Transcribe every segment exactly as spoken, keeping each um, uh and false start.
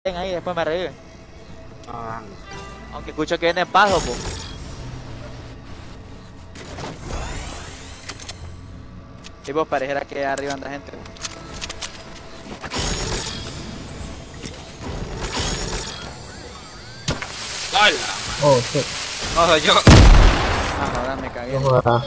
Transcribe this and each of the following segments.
ahí, después me reviven. Ah, Aunque escucho que viene paso, po. Y vos pareciera que arriba anda gente. ¡Hola! Oh, shit. No soy yo. Ah, ahora me cagué. No jodas.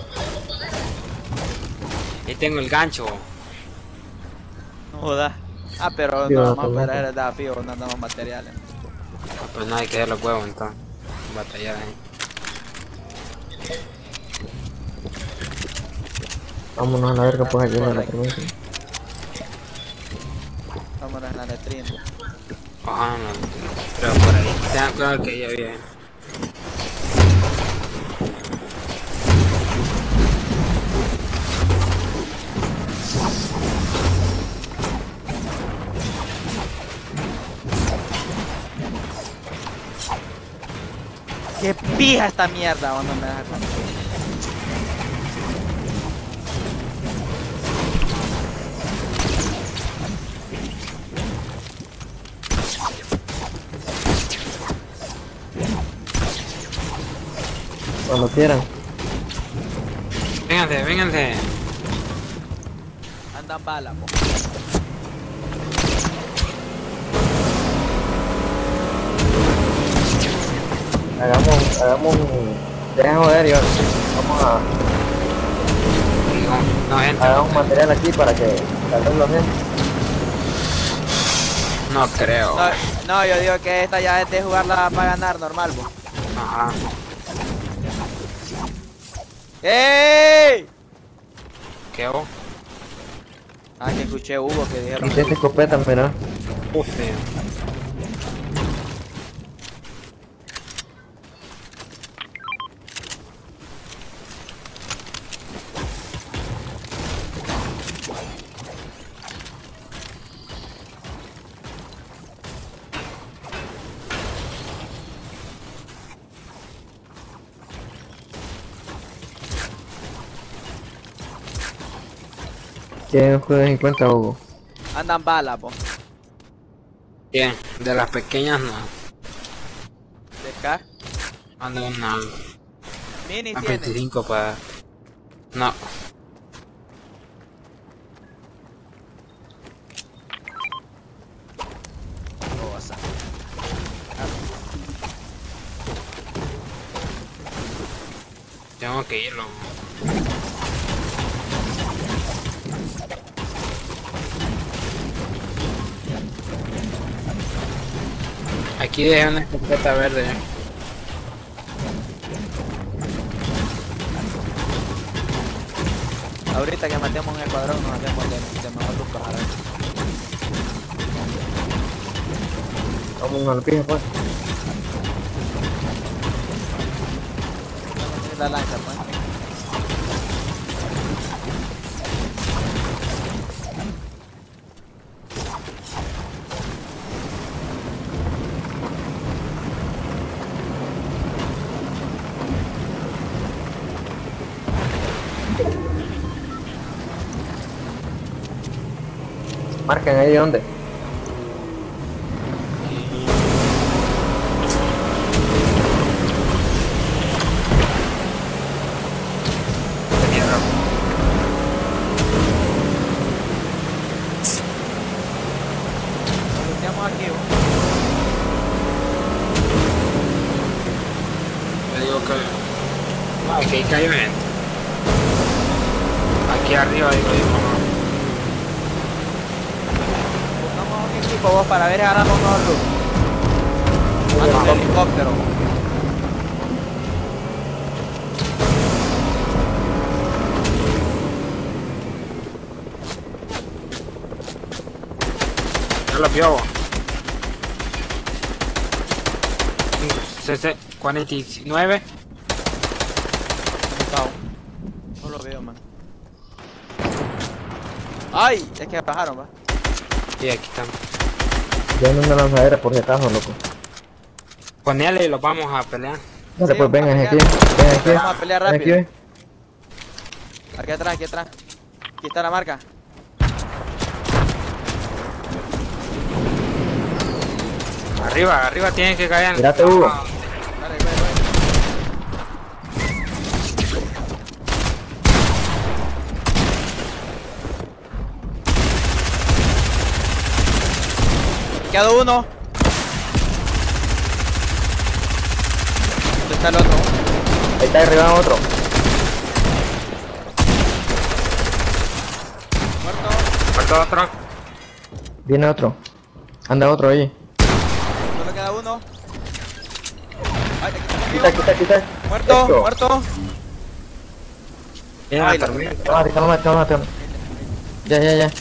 Ahí tengo el gancho. No jodas. Ah, pero Dios, no, vamos a qué poder loco. hacer desafío, no andamos materiales. Pues no hay que hacer los huevos entonces. Batallar ahí. Vámonos a la verga, pues aquí en la Correcto. permiso. Vámonos en la letrina. Ajá, no. Pero por ahí. Tengan cuidado que ya viene. ¡Qué pija esta mierda! Cuando me deja con... Cuando quieran. Vénganse, vénganse. Andan balas, po. Hagamos, hagamos un... Dejen joder y vamos a... No, no, gente. Hagamos material aquí para que salgan bien. No creo. No, no, yo digo que esta ya es de jugarla para ganar, normal, po. Ajá. ¡Ey! ¿Qué hago? Ah, que escuché Hugo que dijeron. Y esta escopeta, mira. Uf, tío. ¿Quién juega en cuenta, Hugo? Andan balas, po. Bien, de las pequeñas no. De acá. Ando una, Mini una tiene. veinticinco para... No. Cosa. Tengo que irlo. Aquí dejé una escopeta verde. Ahorita que matemos un escuadrón nos hacemos de, de mejor luz para ver. Vamos a la pija, pues. Vamos a la lancha, pues. Marcan ahí de dónde. Nos luteamos aquí, po. Le digo que... Ah, que ahí cayó gente. Aquí arriba digo yo, no. Buscamos un equipo vos para ver si agarramos mejor luz. Manda un helicóptero. Ya lo vio. C C cuarenta y nueve. Chao. No lo veo, man. ¡Ay! Es que bajaron, va. Y aquí están. Ya no una lanzadera por si acaso, loco. Ponele y los vamos a pelear. Dale, Sí, pues vamos a vengan aquí. pelear. Vengan aquí. Vamos a pelear Ven rápido. aquí, Aquí atrás, aquí atrás. Aquí está la marca. Arriba, arriba tienen que caer. Mírate, Hugo. Dale, ve, ve. Quedado uno. ¿Dónde está el otro? Ahí está arriba otro. Muerto. Falta otro. Viene otro. Anda otro ahí. Solo queda uno. Ay, aquí está Quita, conmigo. quita, quita. Muerto, Esto. muerto. Viene Ay, la la tormenta. Calma, calma, calma, calma. Ya, ya, ya.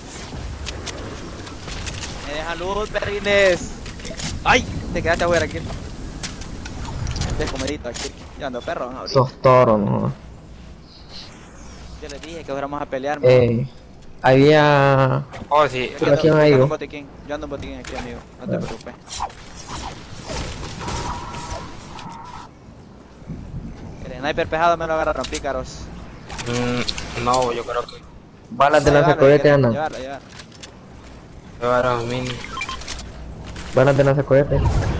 Me dejan luz, perrines. Ay, te quedaste afuera aquí. Descomedito aquí. Yo ando perro, ¿no? Ahorita. Sos toro, no. Yo les dije que fuéramos a pelear. Eh, había... Oh, sí. Pero aquí no yo hay, ando ¿no? un botiquín. Yo ando un botiquín aquí, amigo. No te Ah. preocupes. El sniper pejado me lo agarraron, pícaros. Mm, no, yo creo que Balas de Llévarlo, lanzacohete llévarlo, andan. Llevarlo, llevarlo. llevaron mini. Balas de lanzacohete.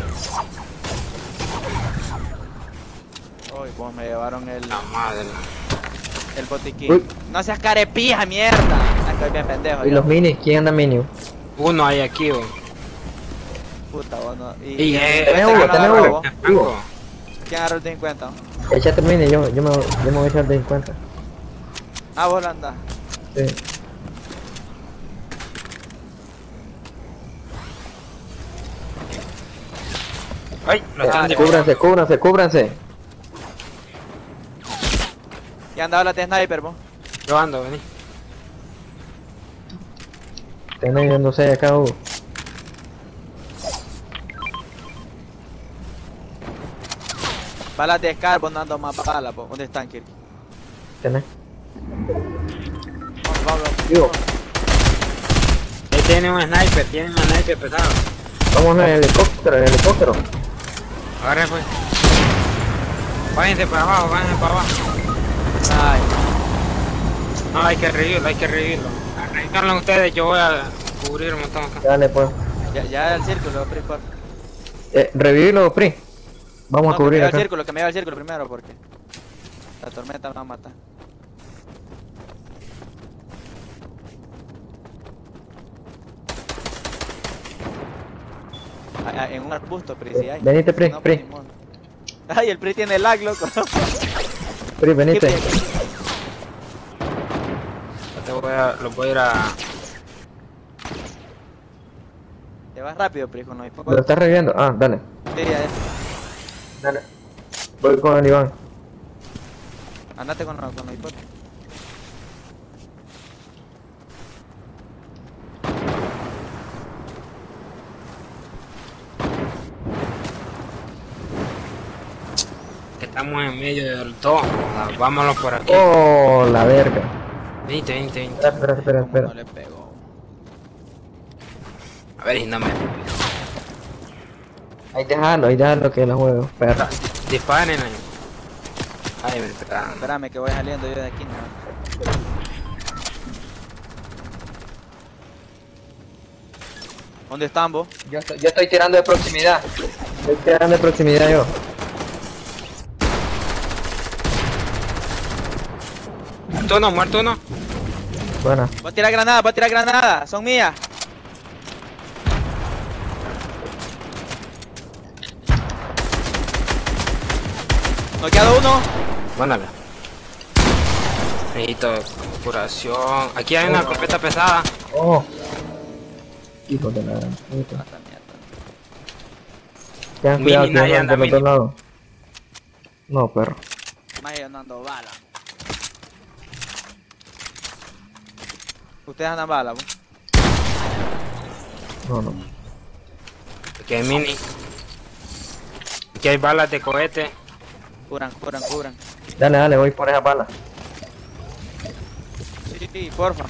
Uy, pues me llevaron el, La madre. el botiquín. Uy. No seas carepija, mierda. Ah, estoy bien pendejo. ¿Y yo. los minis? ¿Quién anda mini? Uno hay aquí, vos. Puta, vos no. Y, Y, y eh, el tenés cincuenta, uno, ¿quién lo tenés agarró, uno. vos? En Franco. ¿Quién agarró el cincuenta? Échate el mini, yo, yo, me, yo me voy a echar de cincuenta. Ah, vos lo andás. Sí. Ay, lo están Dale. disparando. Cúbranse, cúbranse, cúbranse. ¿Quién andaba la de sniper, vos? Yo ando, vení. Tenés yéndose acá, Hugo. Balas de Scar, vos no ando más balas, vos. ¿Dónde están, Kirk? Tenés. Vamos, vamos, Digo, Ahí tiene un sniper, tiene un sniper pesado. vamos en el helicóptero, en el helicóptero. Agarre pues. Váyanse para abajo, váyanse para abajo. Ay, No, hay que revivirlo, hay que revivirlo. Arrancarlo ustedes, yo voy a cubrir un montón acá. Dale, pues. ya, ya el círculo, Pri, por. Eh, revivilo, Pri. Vamos No, a que me cubrir lleve acá. al círculo, que me lleve al círculo primero, porque la tormenta me va a matar. Ah, ah, en un arbusto, Pri, si hay. Venite, Pri, No, pues, Pri. ni modo. Ay, el Pri tiene lag, loco. Pri, ¿Qué venite. Pri? Aquí. Te voy a, los voy a ir a... Te vas rápido, Pri, con los ¿Lo hipocos. estás reviviendo? Ah, dale. Sí, ya, ya. Dale. Voy con el Iván. Andate con los, con los hipocos. Estamos en medio del todo. Vámonos por aquí. Oh, la verga. Venite, venite, venite. Espera, espera, espera, No espera. le pegó. A ver, si no me... Ahí déjalo, ahí déjalo que lo juego. Perra. Disparen ahí. Ay, me espera. Espérame que voy saliendo yo de aquí, ¿no? ¿Dónde están vos? Yo estoy, yo estoy tirando de proximidad. Estoy tirando de proximidad yo. Muerto uno, muerto uno. Buena. Voy a tirar granadas, voy a tirar granadas, son mías. Noqueado uno. Mándame. Necesito curación. Aquí hay una escopeta pesada. Oh. Hijo de la gran puta. Mata mierda. Tengan Mini, cuidado que nadie van anda por los mini. dos lados. No, perro. Más yo no ando bala. Ustedes andan bala, vos. No, no. Aquí hay mini. Aquí hay balas de cohete. Curan, curan, curan. Dale, dale, voy por esa bala. Sí, sí, porfa.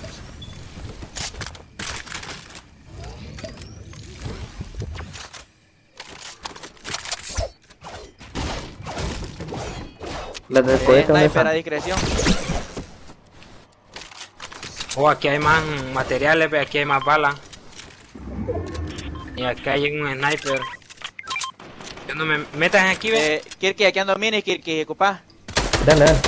Las del Eh, cohete, ¿dónde sniper a están? discreción. Oh, aquí hay más materiales, ve, aquí hay más balas. Y acá hay un sniper. Yo no me metas aquí, ve. Eh, Kirky, aquí ando mini, Kirky, ocupá. Dale, dale.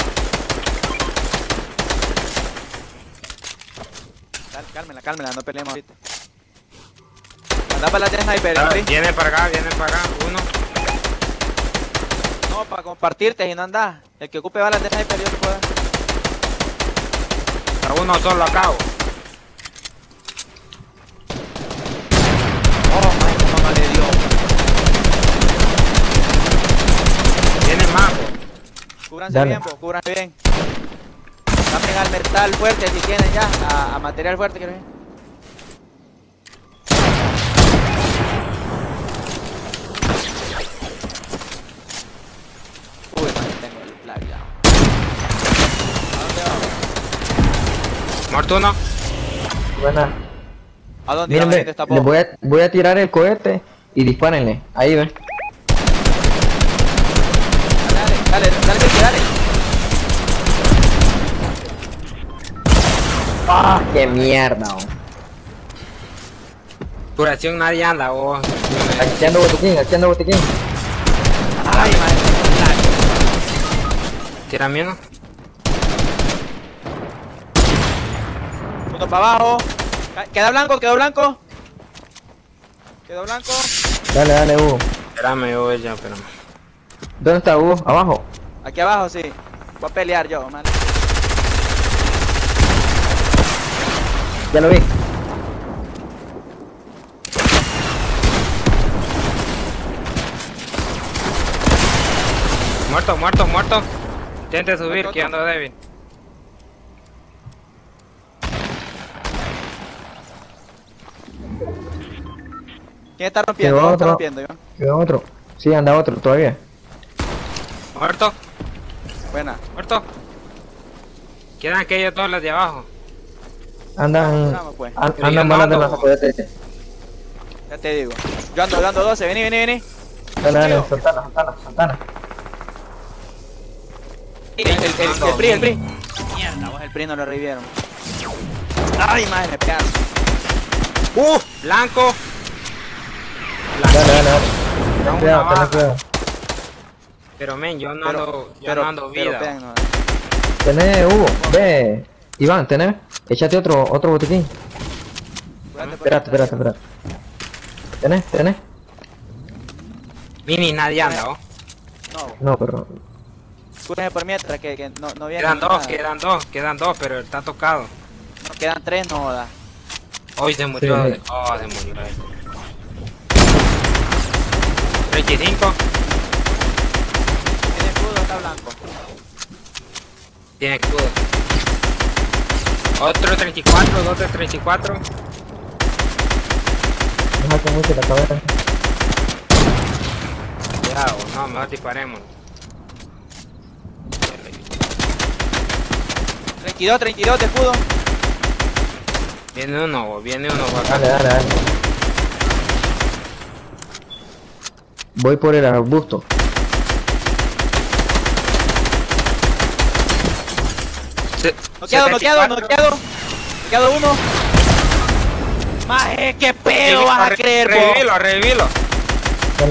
Dale, cálmela, cálmela, no peleemos ahorita. Anda para la de sniper, Ah, ¿sí? viene para acá, viene para acá. Uno. No, para compartirte y no andás. El que ocupe balas de sniper, yo te puedo dar. A uno solo acabo. Oh, my, cómo no le dio. Viene más. Cúbranse Dale. bien, po, cúbranse bien. Tapen al metal fuerte si tienen ya, a, a material fuerte quiero decir. Uy, man, tengo el flag ya. ¿A dónde vamos? Muerto uno. Buena. ¿A dónde Miren, vamos? ve, Está les voy a, voy a tirar el cohete y dispárenle. Ahí ve. Dale, dale, dale, dale, dale. ¡Ah, qué mierda! Oh. Curación nadie anda, vos. Aquí ando botiquín, aquí ando botiquín. Ay, madre. Tira miedo. Uno para abajo. Ca- Queda blanco, quedó blanco. Quedó blanco. Dale, dale, Hugo. Espérame, yo ya, espérame. ¿Dónde está Hugo? Abajo. Aquí abajo, sí. Voy a pelear yo, man. Ya lo vi. Muerto, muerto, muerto. Intente subir, Muerto que otro. ando débil. ¿Quién está rompiendo? Quedó ¿Quién está otro. rompiendo, Iván? Quedó otro. Sí, anda otro todavía. Muerto, Buena. muerto. Quedan aquellos todos los de abajo. Andan. Vamos, pues. an- Pero yo Andan no balas de ando. los cohetes. Ya te digo. Yo ando, yo ando doce. Vení, vení, vení. Dale, dale, Tío. Santana, Santana, Santana. El, el, el, el, el PRI, el PRI. Mierda, vos el PRI no lo revivieron. Ay, madre, me pegaron. ¡Uh! Blanco. Dale, dale, dale. Da Ten una cuidado, ten baja. cuidado. Pero men, yo no Pero, ando, yo pero, no ando pero, vida. pegan, no. Tenés, Hugo. Ve. Iván, tenés. Échate otro, otro botiquín. Cuídate, Espérate, espérate, espérate. ¿Tenés? ¿Tenés? Mini nadie anda, ¿oh? No, No, pero. cúrense por mientras que, que no, no viene. Quedan dos, nada. quedan dos, quedan dos, pero está tocado. No, quedan tres, no joda. Hoy se murió. Sí, sí. Oh, se murió. treinta y cinco. Tiene escudo, está blanco. Tiene escudo. Otro treinta y cuatro, dos de treinta y cuatro. Déjate mucho la cabeza. Cuidado, no, mejor disparemos. treinta y dos, treinta y dos de escudo. Viene uno, bo, viene uno por acá. Dale, dale, dale. Voy por el arbusto. Se- Noqueado, noqueado, setenta y cuatro. noqueado. Noqueado uno. Maje, qué pedo vas a Re- creer, po. Revivilo, revivilo. Dale.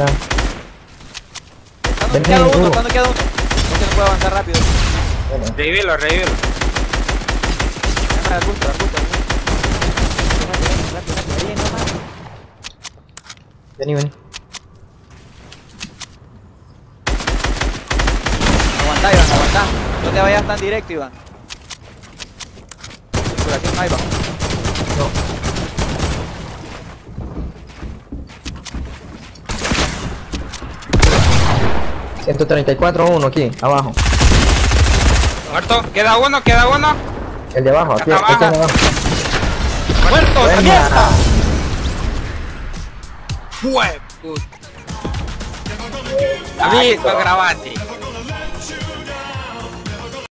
Está Ven, noqueado ven, uno, Hugo. está noqueado uno. No se puede avanzar rápido. Dale. Revivilo, revivilo. Déjame al arbusto, al arbusto, al arbusto. Rápido, rápido, rápido, ahí nomás. Vení, vení. Aguantá, Iván, aguantá. No te vayas tan directo, Iván. Por aquí no hay, va. No. ciento treinta y cuatro uno aquí, abajo. Muerto, queda uno, queda uno. El de abajo, aquí, Acá aquí abajo. abajo. ¡Muerto, Buena. mierda! Fue, puta. David, lo grabaste.